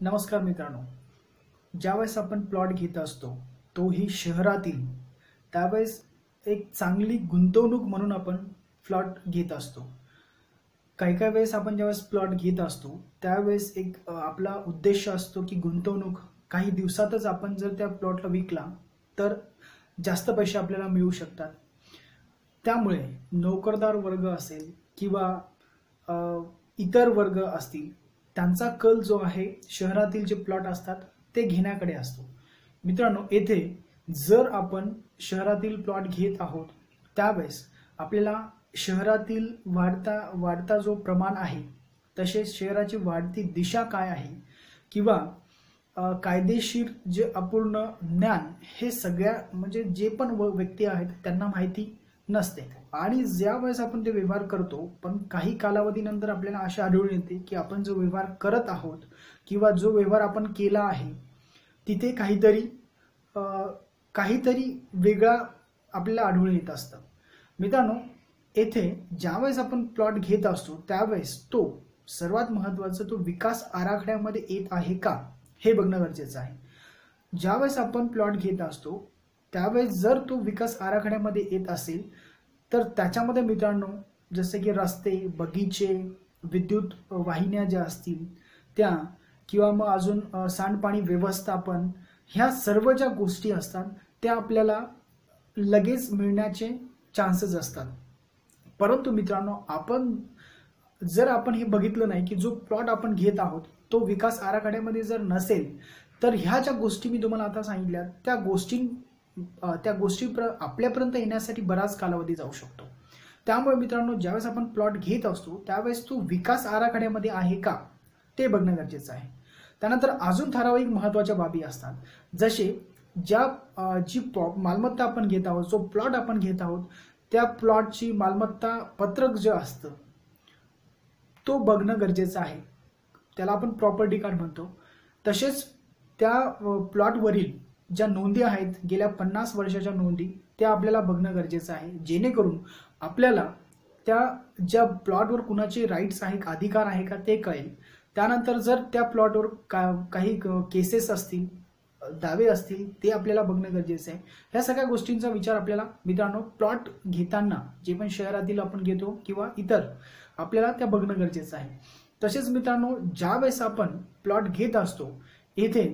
नमस्कार मित्रांनो, ज्यावेळेस आपण प्लॉट घेत असतो तोही शहरातील, त्यावेळेस एक चांगली गुंतवणूक म्हणून आपण प्लॉट घेत असतो. काही काही वेळेस आपण ज्यावेळेस प्लॉट घेत असतो त्यावेळेस एक आपला उद्देश असतो की गुंतवणूक काही दिवसातच आपण जर त्या प्लॉटला विकला तर जास्त पैसे आपल्याला मिळू शकतात. त्यामुळे नोकरदार वर्ग असेल किंवा इतर वर्ग असतील, त्यांचा कल जो आहे शहरातील जे प्लॉट असतात ते घेण्याकडे असतो. मित्रांनो, येथे जर आपण शहरातील प्लॉट घेत आहोत त्यावेळेस आपल्याला शहरातील वाढता जो प्रमाण आहे, तसेच शहराची वाढती दिशा काय आहे किंवा कायदेशीर जे अपूर्ण ज्ञान, हे सगळ्या म्हणजे जे पण व्यक्ती आहेत त्यांना माहिती नसते. आणि ज्यावेळेस आपण ते व्यवहार करतो, पण काही कालावधीनंतर आपल्याला असे आढळून येते की आपण जो व्यवहार करत आहोत किंवा जो व्यवहार आपण केला आहे तिथे काहीतरी वेगळा आपल्याला आढळून येत असतं. मित्रांनो, येथे ज्यावेळेस आपण प्लॉट घेत असतो त्यावेळेस तो सर्वात महत्त्वाचं तो विकास आराखड्यामध्ये येत आहे का हे बघणं गरजेचं आहे. ज्यावेळेस आपण प्लॉट घेत असतो त्यावेळेस जर तो विकास आराखड्यामध्ये येत असेल तर त्याच्यामध्ये मित्रांनो, जसे की रस्ते, बगीचे, विद्युत वाहिन्या ज्या असतील त्या, किंवा मग अजून सांडपाणी व्यवस्थापन, ह्या सर्व ज्या गोष्टी असतात त्या आपल्याला लगेच मिळण्याचे चान्सेस असतात. परंतु मित्रांनो, जर आपण हे बघितलं नाही की जो प्लॉट आपण घेत आहोत तो विकास आराखड्यामध्ये जर नसेल तर ह्या ज्या गोष्टी मी तुम्हाला आता सांगितल्या त्या गोष्टी आपल्यापर्यंत येण्यासाठी बराच कालावधी जाऊ शकतो. त्यामुळे मित्रांनो, ज्यावेळेस आपण प्लॉट घेत असतो त्यावेळेस तो विकास आराखड्यामध्ये आहे का ते बघणं गरजेचं आहे. त्यानंतर अजून ठराविक महत्त्वाच्या बाबी असतात, जसे जी मालमत्ता आपण घेत आहोत, जो प्लॉट आपण घेत आहोत त्या प्लॉटची मालमत्ता पत्रक जे असतं तो बघणं गरजेचं आहे. त्याला आपण प्रॉपर्टी कार्ड म्हणतो. तसेच त्या प्लॉटवरील ज्या नोंदी आहेत, गेल्या 50 वर्षाच्या नोंदी, त्या आपल्याला बघणं गरजेचं आहे, जेणेकरून आपल्याला त्या ज्या प्लॉटवर कुणाचे राईट्स आहे, अधिकार आहे का ते कळेल. त्यानंतर जर त्या प्लॉटवर काही केसेस असतील, दावे असतील, ते आपल्याला बघणं गरजेचं आहे. ह्या सगळ्या गोष्टींचा विचार आपल्याला मित्रांनो प्लॉट घेताना, जे पण शहरातील आपण घेतो किंवा इतर, आपल्याला त्या बघणं गरजेचं आहे. तसेच मित्रांनो, ज्यावेळेस आपण प्लॉट घेत असतो येथे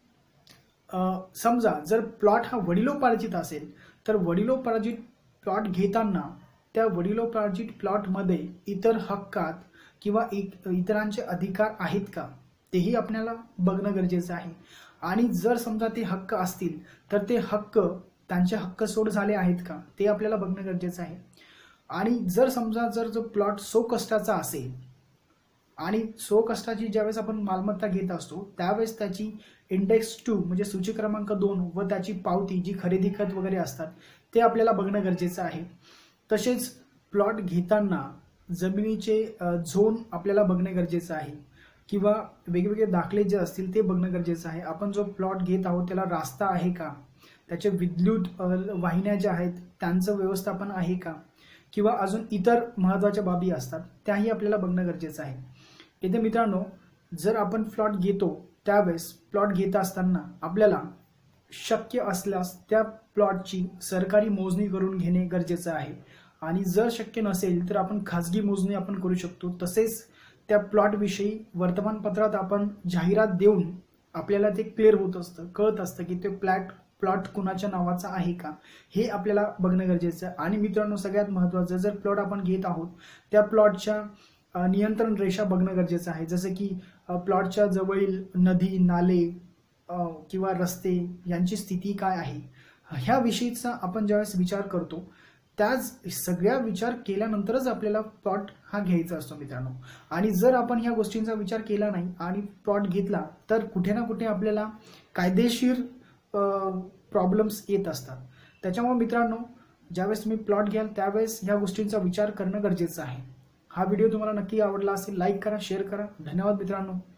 समजा जर प्लॉट हा वडिलोपार्जित असेल तर वडिलोपार्जित प्लॉट घेताना त्या वडिलोपार्जित प्लॉटमध्ये इतर हक्कात किंवा इतरांचे अधिकार आहेत का तेही आपल्याला बघणं गरजेचं आहे. आणि जर समजा ते हक्क असतील तर ते त्यांचे हक्क सोड झाले आहेत का ते आपल्याला बघणं गरजेचं आहे. आणि जर समजा जो प्लॉट सो कष्टाचा असेल आणि सो कष्टाची ज्यावेळेस आपण मालमत्ता घेत असतो त्यावेळेस त्याची इंडेक्स 2 म्हणजे सूची क्रमांक 2 व त्याची पावती, जी खरेदी खत वगैरे असतात, ते आपल्याला बघणं गरजेचं आहे. तसेच प्लॉट घेताना जमिनीचे झोन आपल्याला बघणे गरजेचं आहे किंवा वेगवेगळे दाखले जे असतील ते बघणं गरजेचं आहे. आपण जो प्लॉट घेत आहोत त्याला रास्ता आहे का, त्याचे विद्युत वाहिन्या ज्या आहेत त्यांचं व्यवस्थापन आहे का, किंवा अजून इतर महत्त्वाच्या बाबी असतात त्याही आपल्याला बघणं गरजेचं आहे. इथे मित्रांनो, जर आपण प्लॉट घेतो त्यावेळेस प्लॉट घेत असताना आपल्याला शक्य असल्यास त्या प्लॉटची सरकारी मोजणी करून घेणे गरजेचं आहे. आणि जर शक्य नसेल तर आपण खाजगी मोजणी आपण करू शकतो. तसेच त्या प्लॉटविषयी वर्तमानपत्रात आपण जाहिरात देऊन आपल्याला ते क्लिअर होत असतं, कळत असतं की ते प्लॉट कुणाच्या नावाचा आहे का, हे आपल्याला बघणं गरजेचं आहे. आणि मित्रांनो, सगळ्यात महत्त्वाचं, जर प्लॉट आपण घेत आहोत त्या प्लॉटच्या नियंत्रण रेषा बघणं गरजेचं आहे, जसं की प्लॉटच्या जवळील नदी, नाले किंवा रस्ते यांची स्थिती काय आहे, ह्या विषयीचा आपण ज्यावेळेस विचार करतो त्याच सगळ्या विचार केल्यानंतरच आपल्याला प्लॉट हा घ्यायचा असतो मित्रांनो. आणि जर आपण ह्या गोष्टींचा विचार केला नाही आणि प्लॉट घेतला तर कुठे ना कुठे आपल्याला कायदेशीर प्रॉब्लेम्स येत असतात. त्याच्यामुळे मित्रांनो, ज्यावेळेस तुम्ही प्लॉट घ्याल त्यावेळेस ह्या गोष्टींचा विचार करणं गरजेचं आहे. हा व्हिडिओ तुम्हाला नक्की आवडला असेल, लाईक करा, शेअर करा. धन्यवाद मित्रांनो.